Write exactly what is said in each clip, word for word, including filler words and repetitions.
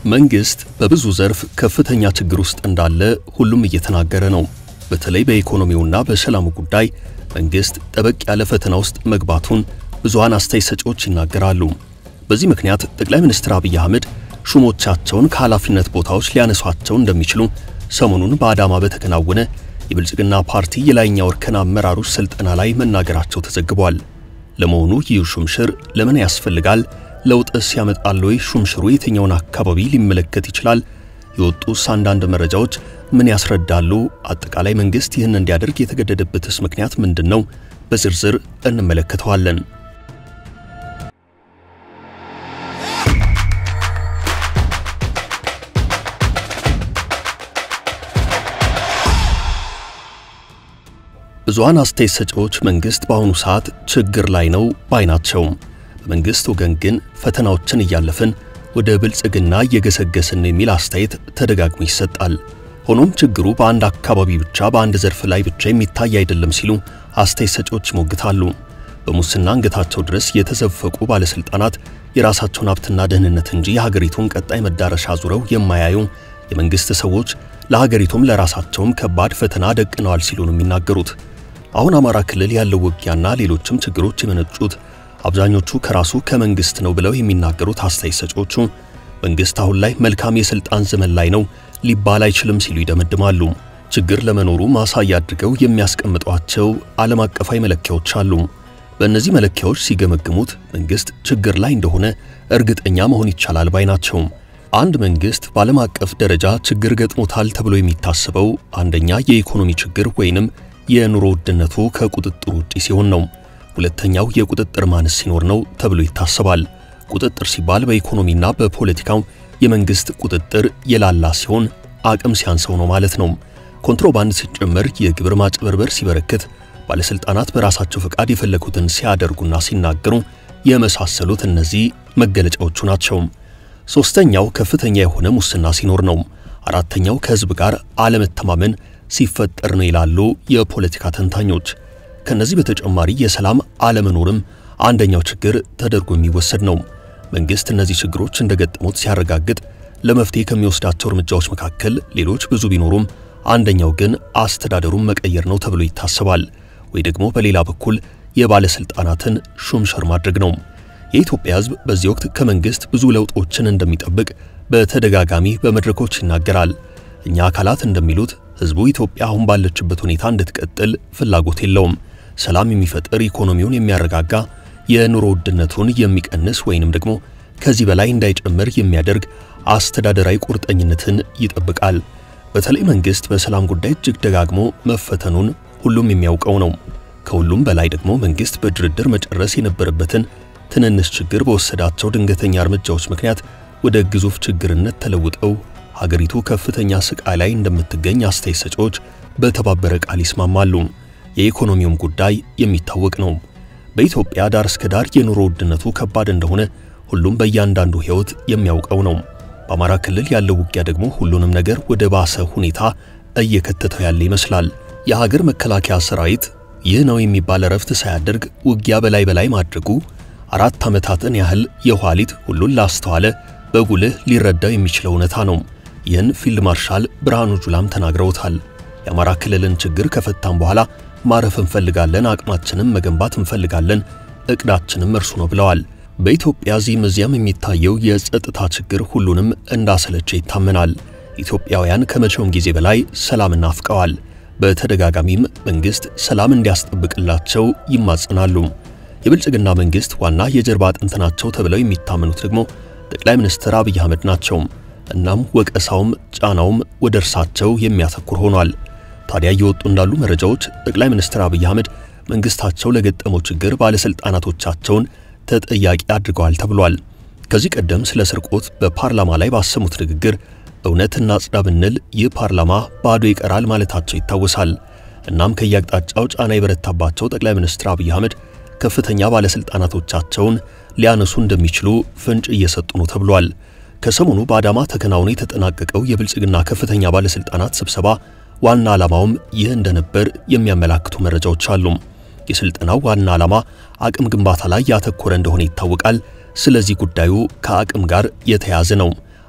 መንግስት በብዙ ዘርፍ ከፍተኛ ችግር ውስጥ እንዳለ ሁሉም እየተናገረ ነው። በተለይ በኢኮኖሚውና በሰላሙ ጉዳይ መንግስት ጠበቅ ያለ ፈተና ውስጥ መግባቱን ብዙሃን አስተያየት ሰጪዎች ይናገራሉ። በዚህ ምክንያት ጠቅላይ ሚኒስትር አብይ አህመድ ሹሞቻቸውን ከኃላፊነት ቦታዎች ሊያነሷቸው እንደሚችሉ ሰሞኑን በአዳማ በተከናወነ የብልጽግና ፓርቲ የላይኛው እርከን አመራሮች ስልጠና ላይ መናገራቸው ተዘግቧል። ለመሆኑ ይህ ሹምሽር ለምን ያስፈልጋል? ለውጥስ ያመጣል ወይ? ሹምሽሩ የትኛውን አካባቢ ሊመለከት ይችላል? የወጡስ አንዳንድ መረጃዎች ምን ያስረዳሉ? አጠቃላይ መንግስት ይህን እንዲያደርግ የተገደደበትስ ምክንያት ምንድነው? በዝርዝር እንመለከተዋለን። ብዙሃን አስተያየት ሰጪዎች መንግስት በአሁኑ ሰዓት ችግር ላይ ነው ባይ ናቸው። በመንግስት ወገን ግን ፈተናዎችን እያለፈን ወደ ብልጽግና እየገሰገስን የሚል አስተያየት ተደጋግሞ ይሰጣል። ሆኖም ችግሩ በአንድ አካባቢ ብቻ በአንድ ዘርፍ ላይ ብቻ የሚታይ አይደለም ሲሉ አስተያየት ሰጪዎች ይሞግታሉ። በሙስና አንገታቸው ድረስ የተዘፈቁ ባለስልጣናት የራሳቸውን ሀብትና ደህንነት እንጂ የሀገሪቱን ቀጣይ መዳረሻ ዙረው የማያዩ የመንግስት ሰዎች ለሀገሪቱም ለራሳቸውም ከባድ ፈተና ደቅነዋል ሲሉ ነው የሚናገሩት። አሁን አማራ ክልል ያለው ውጊያና ሌሎችም ችግሮች የመነጩት አብዛኞቹ ከራሱ ከመንግስት ነው ብለው የሚናገሩት አስተያየት ሰጪዎቹ መንግስት አሁን ላይ መልካም የስልጣን ዘመን ላይ ነው ሊባል አይችልም ሲሉ ይደመድማሉ። ችግር ለመኖሩ ማሳያ አድርገው የሚያስቀምጧቸው ዓለም አቀፋዊ መለኪያዎች አሉ። በእነዚህ መለኪያዎች ሲገመግሙት መንግስት ችግር ላይ እንደሆነ እርግጠኛ መሆን ይቻላል ባይ ናቸው። አንድ መንግስት በዓለም አቀፍ ደረጃ ችግር ገጥሞታል ተብሎ የሚታሰበው አንደኛ የኢኮኖሚ ችግር ወይንም የኑሮ ውድነቱ ከቁጥጥር ውጪ ሲሆን ነው። ሁለተኛው የቁጥጥር ማነስ ሲኖር ነው ተብሎ ይታሰባል። ቁጥጥር ሲባል በኢኮኖሚና በፖለቲካው የመንግስት ቁጥጥር የላላ ሲሆን አቅም ሲያንሰው ነው ማለት ነው። ኮንትሮባንድ ሲጨመር፣ የግብር ማጭበርበር ሲበረከት፣ ባለስልጣናት በራሳቸው ፈቃድ የፈለጉትን ሲያደርጉና ሲናገሩ የመሳሰሉት እነዚህ መገለጫዎቹ ናቸው። ሶስተኛው ከፍተኛ የሆነ ሙስና ሲኖር ነው። አራተኛው ከህዝብ ጋር አለመተማመን ሲፈጠር ነው ይላሉ የፖለቲካ ተንታኞች። ከነዚህ በተጨማሪ የሰላም አለመኖርም አንደኛው ችግር ተደርጎ የሚወሰድ ነው። መንግስት እነዚህ ችግሮች እንደገጠሙት ሲያረጋግጥ ለመፍትሄ ከሚወስዳቸው እርምጃዎች መካከል ሌሎች ብዙ ቢኖሩም አንደኛው ግን አስተዳደሩን መቀየር ነው ተብሎ ይታሰባል። ወይ ደግሞ በሌላ በኩል የባለስልጣናትን ሹምሽር ማድረግ ነው። የኢትዮጵያ ህዝብ በዚህ ወቅት ከመንግስት ብዙ ለውጦችን እንደሚጠብቅ በተደጋጋሚ በመድረኮች ይናገራል። እኛ አካላት እንደሚሉት ህዝቡ ኢትዮጵያ አሁን ባለችበት ሁኔታ እንድትቀጥል ፍላጎት የለውም። ሰላም የሚፈጥር፣ ኢኮኖሚውን የሚያረጋጋ፣ የኑሮ ውድነቱን የሚቀንስ ወይንም ደግሞ ከዚህ በላይ እንዳይጨምር የሚያደርግ አስተዳደራዊ ቁርጠኝነትን ይጠብቃል። በተለይ መንግስት በሰላም ጉዳይ እጅግ ደጋግሞ መፈተኑን ሁሉም የሚያውቀው ነው። ከሁሉም በላይ ደግሞ መንግስት በድርድር መጨረስ የነበረበትን ትንንሽ ችግር በወሰዳቸው ድንገተኛ እርምጃዎች ምክንያት ወደ ግዙፍ ችግርነት ተለውጠው ሀገሪቱ ከፍተኛ ስቃይ ላይ እንደምትገኝ አስተያየት ሰጪዎች በተባበረ ቃል ይስማማሉ። የኢኮኖሚውም ጉዳይ የሚታወቅ ነው። በኢትዮጵያ ዳር እስከ ዳር የኑሮ ውድነቱ ከባድ እንደሆነ ሁሉም በእያንዳንዱ ህይወት የሚያውቀው ነው። በአማራ ክልል ያለው ውጊያ ደግሞ ሁሉንም ነገር ወደ ባሰ ሁኔታ እየከተተው ያለ ይመስላል። የሀገር መከላከያ ሰራዊት ይህ ነው የሚባል ረፍት ሳያደርግ ውጊያ በላይ በላይ ማድረጉ አራት ዓመታትን ያህል የኋሊት ሁሉን ላስተዋለ በጉልህ ሊረዳው የሚችለው እውነታ ነው። ይህን ፊልድ ማርሻል ብርሃኑ ጁላም ተናግረውታል። የአማራ ክልልን ችግር ከፈታን በኋላ ማረፍ እንፈልጋለን፣ አቅማችንም መገንባት እንፈልጋለን፣ እቅዳችንም እርሱ ነው ብለዋል። በኢትዮጵያ ዚህም እዚያም የሚታየው የጸጥታ ችግር ሁሉንም እንዳሰለቸ ይታመናል። ኢትዮጵያውያን ከመቼውም ጊዜ በላይ ሰላም ናፍቀዋል። በተደጋጋሚም መንግስት ሰላም እንዲያስጠብቅላቸው ይማጸናሉ። የብልጽግና መንግስት ዋና የጀርባ አጥንት ናቸው ተብለው የሚታመኑት ደግሞ ጠቅላይ ሚኒስትር አብይ አህመድ ናቸው። እናም ወቀሳውም ጫናውም ወደ እርሳቸው የሚያተኩር ሆኗል። ታዲያ እየወጡ እንዳሉ መረጃዎች ጠቅላይ ሚኒስትር አብይ አህመድ መንግስታቸው ለገጠመው ችግር ባለስልጣናቶቻቸውን ተጠያቂ አድርገዋል ተብሏል። ከዚህ ቀደም ስለ ስርቆት በፓርላማ ላይ ባሰሙት ንግግር እውነት እናጽዳ ብንል ይህ ፓርላማ ባዶ ይቀራል ማለታቸው ይታወሳል። እናም ከያቅጣጫው ጫና የበረታባቸው ጠቅላይ ሚኒስትር አብይ አህመድ ከፍተኛ ባለስልጣናቶቻቸውን ሊያነሱ እንደሚችሉ ፍንጭ እየሰጡ ነው ተብሏል። ከሰሞኑ በአዳማ ተከናውኖ የተጠናቀቀው የብልጽግና ከፍተኛ ባለስልጣናት ስብሰባ ዋና ዓላማውም ይህ እንደነበር የሚያመላክቱ መረጃዎች አሉ። የስልጠናው ዋና ዓላማ አቅም ግንባታ ላይ ያተኮረ እንደሆነ ይታወቃል። ስለዚህ ጉዳዩ ከአቅም ጋር የተያያዘ ነው።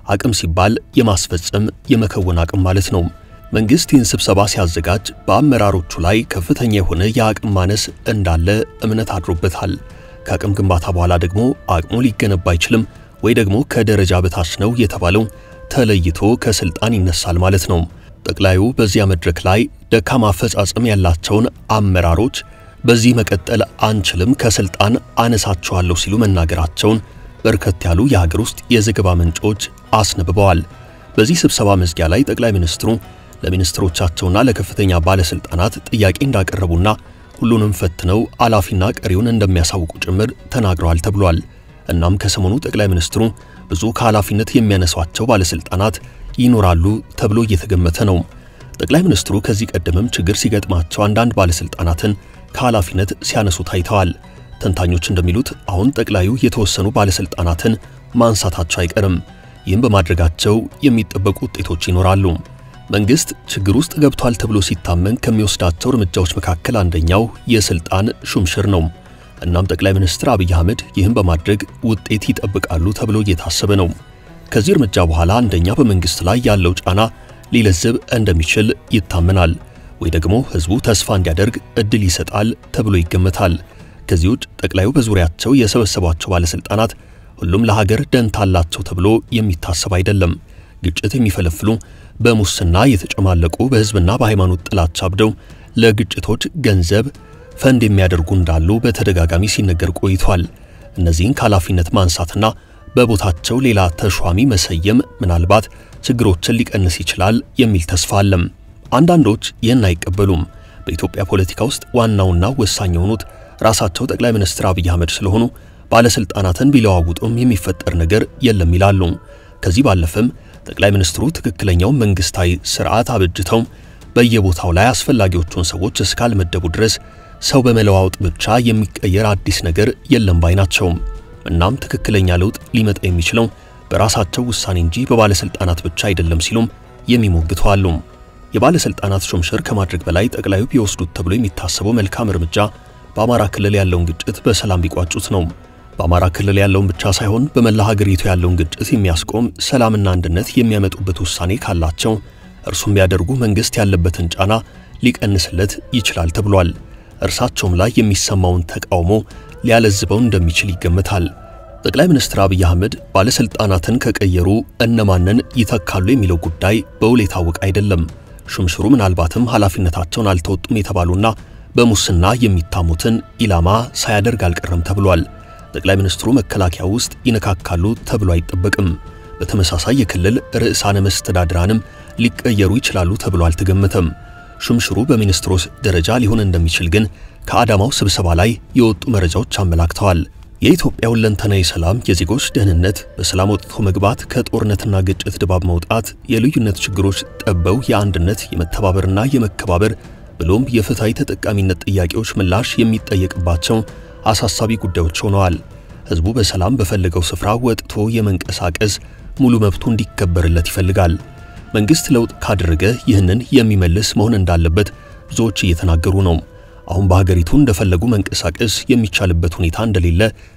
አቅም ሲባል የማስፈጸም የመከወን አቅም ማለት ነው። መንግስት ይህን ስብሰባ ሲያዘጋጅ በአመራሮቹ ላይ ከፍተኛ የሆነ የአቅም ማነስ እንዳለ እምነት አድሮበታል። ከአቅም ግንባታ በኋላ ደግሞ አቅሙ ሊገነባ አይችልም ወይ ደግሞ ከደረጃ በታች ነው የተባለው ተለይቶ ከስልጣን ይነሳል ማለት ነው። ጠቅላዩ በዚያ መድረክ ላይ ደካማ አፈጻጸም ያላቸውን አመራሮች በዚህ መቀጠል አንችልም ከስልጣን አነሳቸዋለሁ ሲሉ መናገራቸውን በርከት ያሉ የሀገር ውስጥ የዘገባ ምንጮች አስነብበዋል። በዚህ ስብሰባ መዝጊያ ላይ ጠቅላይ ሚኒስትሩ ለሚኒስትሮቻቸውና ለከፍተኛ ባለስልጣናት ጥያቄ እንዳቀረቡና ሁሉንም ፈትነው አላፊና ቀሪውን እንደሚያሳውቁ ጭምር ተናግረዋል ተብሏል። እናም ከሰሞኑ ጠቅላይ ሚኒስትሩ ብዙ ከኃላፊነት የሚያነሷቸው ባለስልጣናት ይኖራሉ ተብሎ እየተገመተ ነው። ጠቅላይ ሚኒስትሩ ከዚህ ቀደምም ችግር ሲገጥማቸው አንዳንድ ባለስልጣናትን ከኃላፊነት ሲያነሱ ታይተዋል። ተንታኞች እንደሚሉት አሁን ጠቅላዩ የተወሰኑ ባለስልጣናትን ማንሳታቸው አይቀርም። ይህም በማድረጋቸው የሚጠበቁ ውጤቶች ይኖራሉ። መንግስት ችግር ውስጥ ገብቷል ተብሎ ሲታመን ከሚወስዳቸው እርምጃዎች መካከል አንደኛው የስልጣን ሹምሽር ነው። እናም ጠቅላይ ሚኒስትር አብይ አህመድ ይህን በማድረግ ውጤት ይጠብቃሉ ተብሎ እየታሰበ ነው። ከዚህ እርምጃ በኋላ አንደኛ በመንግስት ላይ ያለው ጫና ሊለዝብ እንደሚችል ይታመናል፣ ወይ ደግሞ ህዝቡ ተስፋ እንዲያደርግ እድል ይሰጣል ተብሎ ይገመታል። ከዚህ ውጭ ጠቅላዩ በዙሪያቸው የሰበሰቧቸው ባለስልጣናት ሁሉም ለሀገር ደንታላቸው ተብሎ የሚታሰብ አይደለም። ግጭት የሚፈለፍሉ በሙስና የተጨማለቁ በህዝብና በሃይማኖት ጥላቻ አብደው ለግጭቶች ገንዘብ ፈንድ የሚያደርጉ እንዳሉ በተደጋጋሚ ሲነገር ቆይቷል። እነዚህን ከኃላፊነት ማንሳትና በቦታቸው ሌላ ተሿሚ መሰየም ምናልባት ችግሮችን ሊቀንስ ይችላል የሚል ተስፋ አለ። አንዳንዶች ይህን አይቀበሉም። በኢትዮጵያ ፖለቲካ ውስጥ ዋናውና ወሳኝ የሆኑት ራሳቸው ጠቅላይ ሚኒስትር አብይ አህመድ ስለሆኑ ባለስልጣናትን ቢለዋውጡም የሚፈጠር ነገር የለም ይላሉ። ከዚህ ባለፈም ጠቅላይ ሚኒስትሩ ትክክለኛው መንግስታዊ ስርዓት አበጅተው በየቦታው ላይ አስፈላጊዎቹን ሰዎች እስካልመደቡ ድረስ ሰው በመለዋወጥ ብቻ የሚቀየር አዲስ ነገር የለም ባይናቸው። እናም ትክክለኛ ለውጥ ሊመጣ የሚችለው በራሳቸው ውሳኔ እንጂ በባለስልጣናት ብቻ አይደለም ሲሉም የሚሞግቱ አሉ። የባለስልጣናት ሹምሽር ከማድረግ በላይ ጠቅላዩ ቢወስዱት ተብሎ የሚታሰበው መልካም እርምጃ በአማራ ክልል ያለውን ግጭት በሰላም ቢቋጩት ነው። በአማራ ክልል ያለውን ብቻ ሳይሆን በመላ ሀገሪቱ ያለውን ግጭት የሚያስቆም ሰላምና አንድነት የሚያመጡበት ውሳኔ ካላቸው እርሱም ቢያደርጉ መንግስት ያለበትን ጫና ሊቀንስለት ይችላል ተብሏል። እርሳቸውም ላይ የሚሰማውን ተቃውሞ ሊያለዝበው እንደሚችል ይገመታል። ጠቅላይ ሚኒስትር አብይ አህመድ ባለስልጣናትን ከቀየሩ እነማንን ይተካሉ የሚለው ጉዳይ በውል የታወቀ አይደለም። ሹምሽሩ ምናልባትም ኃላፊነታቸውን አልተወጡም የተባሉና በሙስና የሚታሙትን ኢላማ ሳያደርግ አልቀረም ተብሏል። ጠቅላይ ሚኒስትሩ መከላከያ ውስጥ ይነካካሉ ተብሎ አይጠበቅም። በተመሳሳይ የክልል ርዕሳነ መስተዳድራንም ሊቀየሩ ይችላሉ ተብሎ አልተገመተም። ሹምሽሩ በሚኒስትሮች ደረጃ ሊሆን እንደሚችል ግን ከአዳማው ስብሰባ ላይ የወጡ መረጃዎች አመላክተዋል። የኢትዮጵያ ሁለንተናዊ ሰላም፣ የዜጎች ደህንነት፣ በሰላም ወጥቶ መግባት፣ ከጦርነትና ግጭት ድባብ መውጣት፣ የልዩነት ችግሮች ጠበው የአንድነት የመተባበርና የመከባበር ብሎም የፍትሃዊ ተጠቃሚነት ጥያቄዎች ምላሽ የሚጠየቅባቸው አሳሳቢ ጉዳዮች ሆነዋል። ህዝቡ በሰላም በፈለገው ስፍራ ወጥቶ የመንቀሳቀስ ሙሉ መብቱ እንዲከበርለት ይፈልጋል። መንግስት ለውጥ ካደረገ ይህንን የሚመልስ መሆን እንዳለበት ብዙዎች እየተናገሩ ነው። አሁን በሀገሪቱ እንደፈለጉ መንቀሳቀስ የሚቻልበት ሁኔታ እንደሌለ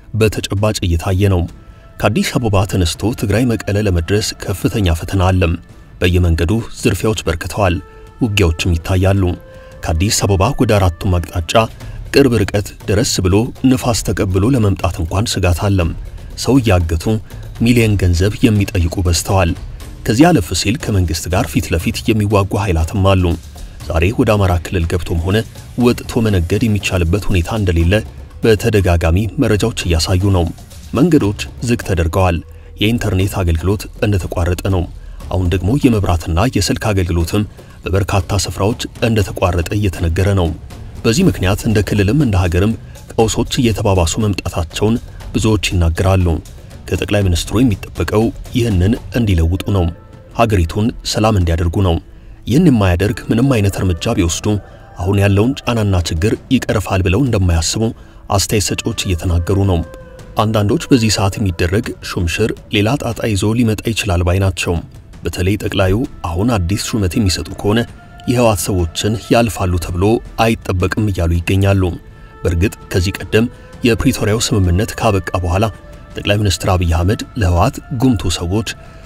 በተጨባጭ እየታየ ነው። ከአዲስ አበባ ተነስቶ ትግራይ መቀለ ለመድረስ ከፍተኛ ፈተና አለ። በየመንገዱ ዝርፊያዎች በርክተዋል፣ ውጊያዎችም ይታያሉ። ከአዲስ አበባ ወደ አራቱም አቅጣጫ ቅርብ ርቀት ድረስ ብሎ ንፋስ ተቀብሎ ለመምጣት እንኳን ስጋት አለ። ሰው ያገቱ ሚሊዮን ገንዘብ የሚጠይቁ በስተዋል። ከዚህ አለፍ ሲል ከመንግስት ጋር ፊት ለፊት የሚዋጉ ኃይላትም አሉ። ዛሬ ወደ አማራ ክልል ገብቶም ሆነ ወጥቶ መነገድ የሚቻልበት ሁኔታ እንደሌለ በተደጋጋሚ መረጃዎች እያሳዩ ነው። መንገዶች ዝግ ተደርገዋል። የኢንተርኔት አገልግሎት እንደተቋረጠ ነው። አሁን ደግሞ የመብራትና የስልክ አገልግሎትም በበርካታ ስፍራዎች እንደተቋረጠ እየተነገረ ነው። በዚህ ምክንያት እንደ ክልልም እንደ ሀገርም ቀውሶች እየተባባሱ መምጣታቸውን ብዙዎች ይናገራሉ። ከጠቅላይ ሚኒስትሩ የሚጠበቀው ይህንን እንዲለውጡ ነው። ሀገሪቱን ሰላም እንዲያደርጉ ነው። ይህን የማያደርግ ምንም አይነት እርምጃ ቢወስዱ አሁን ያለውን ጫናና ችግር ይቀርፋል ብለው እንደማያስቡ አስተያየት ሰጪዎች እየተናገሩ ነው። አንዳንዶች በዚህ ሰዓት የሚደረግ ሹምሽር ሌላ ጣጣ ይዞ ሊመጣ ይችላል ባይ ናቸው። በተለይ ጠቅላዩ አሁን አዲስ ሹመት የሚሰጡ ከሆነ የህወሓት ሰዎችን ያልፋሉ ተብሎ አይጠበቅም እያሉ ይገኛሉ። በእርግጥ ከዚህ ቀደም የፕሪቶሪያው ስምምነት ካበቃ በኋላ ጠቅላይ ሚኒስትር አብይ አህመድ ለህወሓት ጉምቱ ሰዎች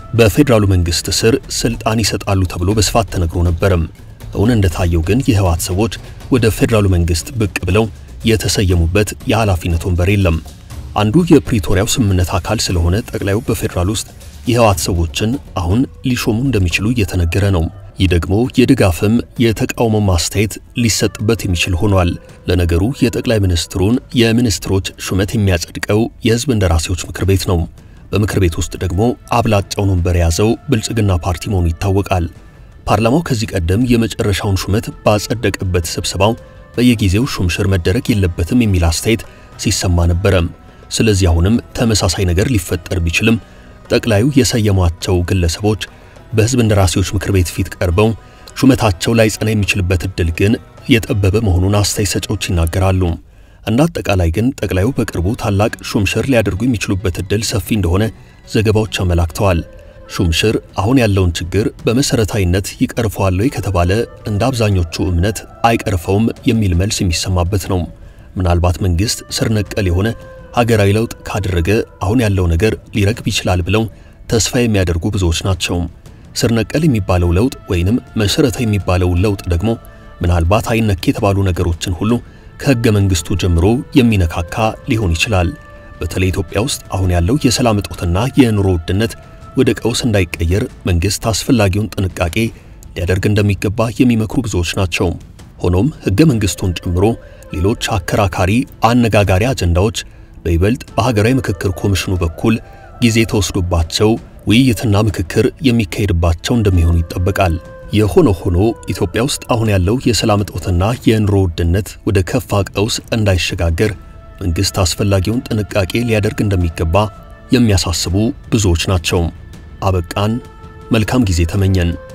በፌደራሉ መንግስት ስር ስልጣን ይሰጣሉ ተብሎ በስፋት ተነግሮ ነበርም። እውን እንደታየው ግን የህወሓት ሰዎች ወደ ፌደራሉ መንግስት ብቅ ብለው የተሰየሙበት የኃላፊነት ወንበር የለም። አንዱ የፕሪቶሪያው ስምምነት አካል ስለሆነ ጠቅላዩ በፌደራል ውስጥ የህወሓት ሰዎችን አሁን ሊሾሙ እንደሚችሉ እየተነገረ ነው። ይህ ደግሞ የድጋፍም የተቃውሞ ማስተያየት ሊሰጥበት የሚችል ሆኗል። ለነገሩ የጠቅላይ ሚኒስትሩን የሚኒስትሮች ሹመት የሚያጸድቀው የህዝብ እንደራሴዎች ምክር ቤት ነው። በምክር ቤት ውስጥ ደግሞ አብላጫውን ወንበር የያዘው ብልጽግና ፓርቲ መሆኑ ይታወቃል። ፓርላማው ከዚህ ቀደም የመጨረሻውን ሹመት ባጸደቀበት ስብሰባው በየጊዜው ሹምሽር መደረግ የለበትም የሚል አስተያየት ሲሰማ ነበር። ስለዚህ አሁንም ተመሳሳይ ነገር ሊፈጠር ቢችልም ጠቅላዩ የሰየሟቸው ግለሰቦች በህዝብ እንደራሴዎች ምክር ቤት ፊት ቀርበው ሹመታቸው ላይ ጸና የሚችልበት እድል ግን የጠበበ መሆኑን አስተያየት ሰጪዎች ይናገራሉ። እንደ አጠቃላይ ግን ጠቅላዩ በቅርቡ ታላቅ ሹምሽር ሊያደርጉ የሚችሉበት እድል ሰፊ እንደሆነ ዘገባዎች አመላክተዋል። ሹምሽር አሁን ያለውን ችግር በመሰረታዊነት ይቀርፈዋል ወይ ከተባለ እንደ አብዛኞቹ እምነት አይቀርፈውም የሚል መልስ የሚሰማበት ነው። ምናልባት መንግስት ስር ነቀል የሆነ ሀገራዊ ለውጥ ካደረገ አሁን ያለው ነገር ሊረግብ ይችላል ብለው ተስፋ የሚያደርጉ ብዙዎች ናቸው። ስር ነቀል የሚባለው ለውጥ ወይንም መሰረታዊ የሚባለው ለውጥ ደግሞ ምናልባት አይነክ የተባሉ ነገሮችን ሁሉ ከህገ መንግስቱ ጀምሮ የሚነካካ ሊሆን ይችላል። በተለይ ኢትዮጵያ ውስጥ አሁን ያለው የሰላም እጦትና የኑሮ ውድነት ወደ ቀውስ እንዳይቀየር መንግስት አስፈላጊውን ጥንቃቄ ሊያደርግ እንደሚገባ የሚመክሩ ብዙዎች ናቸው። ሆኖም ህገ መንግስቱን ጨምሮ ሌሎች አከራካሪ አነጋጋሪ አጀንዳዎች በይበልጥ በሀገራዊ ምክክር ኮሚሽኑ በኩል ጊዜ ተወስዶባቸው ውይይትና ምክክር የሚካሄድባቸው እንደሚሆኑ ይጠበቃል። የሆነ ሆኖ ኢትዮጵያ ውስጥ አሁን ያለው የሰላም እጦትና የኑሮ ውድነት ወደ ከፋ ቀውስ እንዳይሸጋገር መንግስት አስፈላጊውን ጥንቃቄ ሊያደርግ እንደሚገባ የሚያሳስቡ ብዙዎች ናቸው። አበቃን። መልካም ጊዜ ተመኘን።